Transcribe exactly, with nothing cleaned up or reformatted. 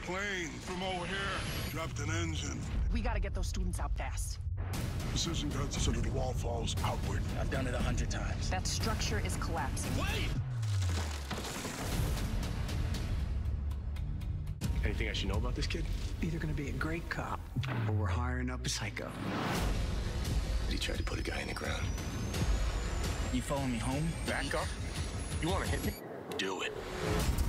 plane from over here. Dropped an engine. We gotta get those students out fast. Precision guns so that the wall falls outward. I've done it a hundred times. That structure is collapsing. Wait! Anything I should know about this kid? Either gonna be a great cop, or we're hiring up a psycho. He tried to put a guy in the ground. You follow me home? Back up? You want to hit me? Do it.